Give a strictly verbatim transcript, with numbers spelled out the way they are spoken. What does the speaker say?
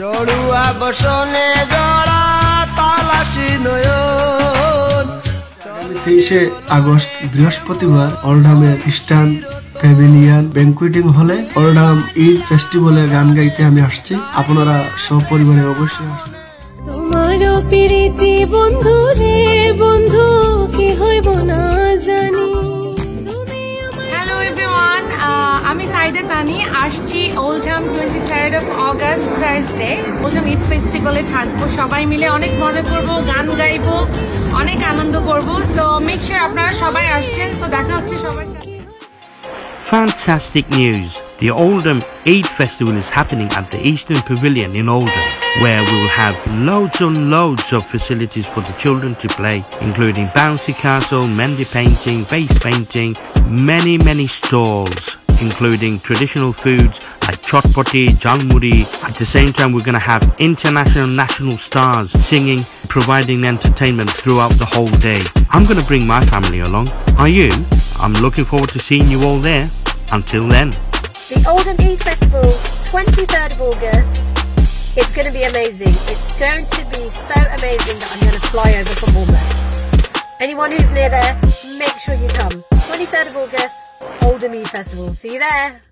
জড়ুয়া বসনে জড়া তালাশি নয়ন। তেইশে আগস্ট বৃহস্পতিবার ওল্ডহামের খ্রিস্টান প্যাভিলিয়ন ব্যাংকুয়েটিং হলে ওল্ডহাম ঈদ ফেস্টিভ্যালে গান গাইতে আমি আসছি। আপনারা সপরিবারে অবশ্যই আসুন। তোমারও প্রীতি বন্ধু রে বন্ধু কি হইব না জানি। হ্যালো এভরিওয়ান, আমি সাইদা তানি আসছি Oldham twenty third of August Thursday Oldham Eid ফেস্টিভ্যালে থাকবো। সবাই মিলে অনেক মজা করব, গান গাইবো, অনেক আনন্দ করব। সো মেক শিওর আপনারা সবাই আসছেন। সো দেখা হচ্ছে সবার সাথে। Fantastic news! The Oldham Eid Festival is happening at the Eastern Pavilion in Oldham, where we will have loads and loads of facilities for the children to play, including bouncy castle, mehndi painting, face painting, many many stalls, including traditional foods like chotpoti, jalmuri. At the same time, we're going to have international national stars singing, providing entertainment throughout the whole day. I'm going to bring my family along. Are you? I'm looking forward to seeing you all there. Until then. The Oldham Eid Festival, twenty-third of August. It's going to be amazing. It's going to be so amazing that I'm going to fly over from Bournemouth. Anyone who's near there, make sure you come. twenty-third of August, Oldham Eid Festival. See you there.